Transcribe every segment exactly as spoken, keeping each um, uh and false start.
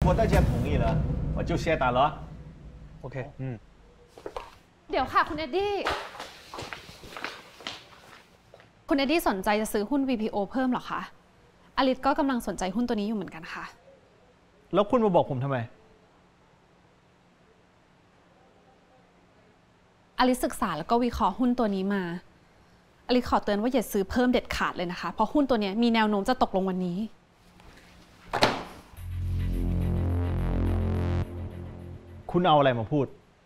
郭大姐同意了，我就先打了。OK， 嗯。 เดี๋ยวค่ะคุณเอ็ดดี้คุณเอ็ดดี้สนใจจะซื้อหุ้น วี พี โอ เพิ่มหรอคะอลิสก็กำลังสนใจหุ้นตัวนี้อยู่เหมือนกันค่ะแล้วคุณมาบอกผมทำไมอลิสศึกษาแล้วก็วิเคราะห์หุ้นตัวนี้มาอลิสขอเตือนว่าอย่าซื้อเพิ่มเด็ดขาดเลยนะคะเพราะหุ้นตัวนี้มีแนวโน้มจะตกลงวันนี้คุณเอาอะไรมาพูด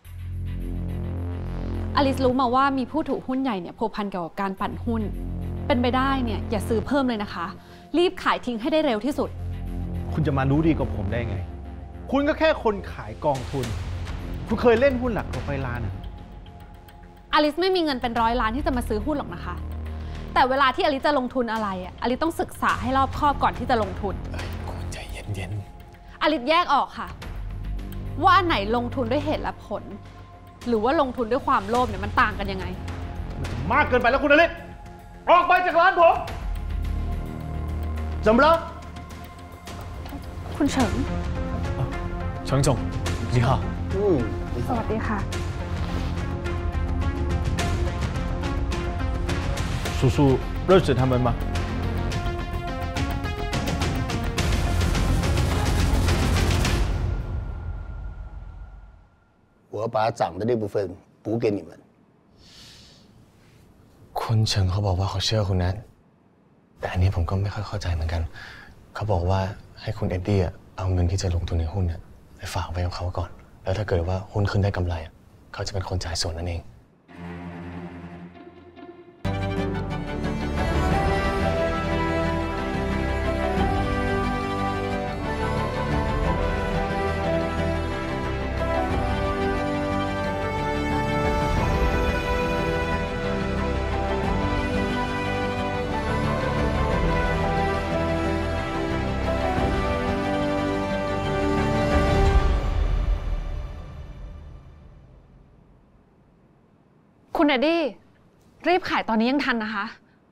อลิสรู้มาว่ามีผู้ถือหุ้นใหญ่เนี่ยพัวพันเกี่ยวกับการปั่นหุ้นเป็นไปได้เนี่ยอย่าซื้อเพิ่มเลยนะคะรีบขายทิ้งให้ได้เร็วที่สุดคุณจะมารู้ดีกว่าผมได้ไงคุณก็แค่คนขายกองทุนคุณเคยเล่นหุ้นหลักร้อยล้านอะอลิสไม่มีเงินเป็นร้อยล้านที่จะมาซื้อหุ้นหรอกนะคะแต่เวลาที่อลิสจะลงทุนอะไรอะอลิสต้องศึกษาให้รอบคอบก่อนที่จะลงทุนคุณใจเย็นๆอลิสแยกออกค่ะว่าอันไหนลงทุนด้วยเหตุและผลหรือว่าลงทุนด้วยความโลภเนี่ยมันต่างกันยังไงมันจะมากเกินไปแล้วคุณอลิสออกไปจากร้านผม怎么了คุณเฉิงเฉิงจง你好อืมสวัสดีค่ะ叔叔认识他们吗我把涨的那部分补给你们คุณเฉิงเขาบอกว่าเขาเชื่อคุณนัทแต่อันนี้ผมก็ไม่ค่อยเข้าใจเหมือนกันเขาบอกว่าให้คุณเอ็ดดี้เอาเงินที่จะลงทุนในหุ้นเนี่ยไปฝากไว้กับเขาก่อนแล้วถ้าเกิดว่าหุ้นขึ้นได้กำไรเขาจะเป็นคนจ่ายส่วนนั่นเองคุณเอ็ดดี้รีบขายตอนนี้ยังทันนะคะ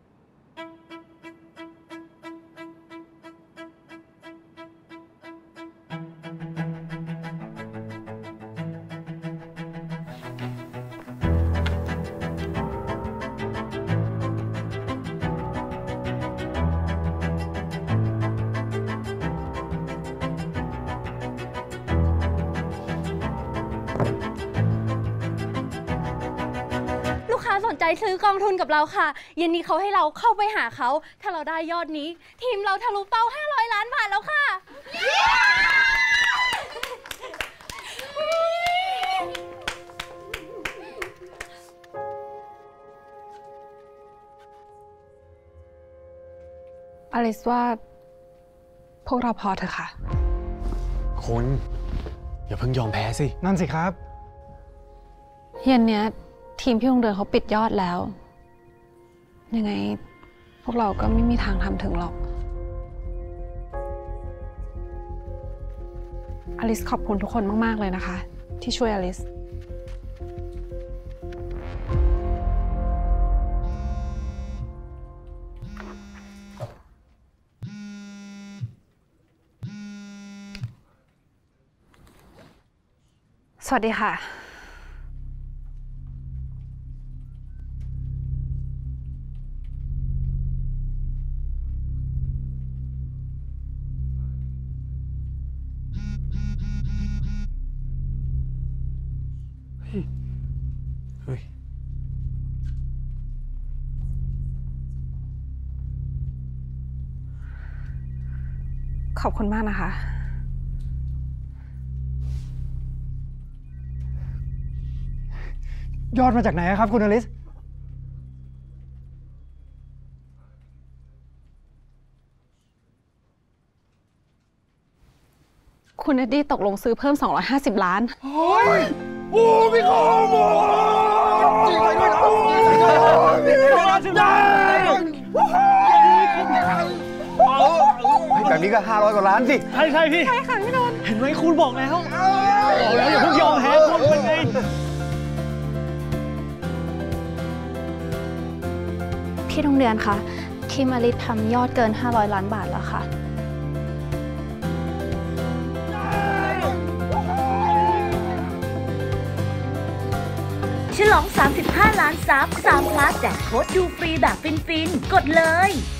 สนใจซื้อกองทุนกับเราค่ะเย็นนี้เขาให้เราเข้าไปหาเขาถ้าเราได้ยอดนี้ทีมเราทะลุเป้าห้าร้อยล้านบาทแล้วค่ะอลิสว่าพวกเราพอเถอะค่ะคุณอย่าเพิ่งยอมแพ้สินั่นสิครับเย็นเนี้ยทีมพี่คงเดินเขาปิดยอดแล้วยังไงพวกเราก็ไม่มีทางทำถึงหรอกอลิสขอบคุณทุกคนมากๆเลยนะคะที่ช่วยอลิสสวัสดีค่ะเฮ้ยขอบคุณมากนะคะยอดมาจากไหนครับคุณอลิสคุณเอ็ดดี้ตกลงซื้อเพิ่มสองร้อยห้าสิบล้านโอ้ยโอ้พี่ขอหมดจริงด้วยครับพี่ขอได้แบบนี้ก็ห้าร้อยกว่าล้านสิใช่ใช่พี่ใช่ค่ะพี่นนท์เห็นไหมคุณบอกแล้วบอกแล้วอย่าเพิ่งยอมแพ้คุณเป็นไงพี่ดวงเดือนคะทีมอลิสทำยอดเกินห้าร้อยล้านบาทแล้วค่ะฉลอง สามสิบห้า ล้านซับสาม พลัสแจกโค้ดดูฟรีแบบฟินๆ กดเลย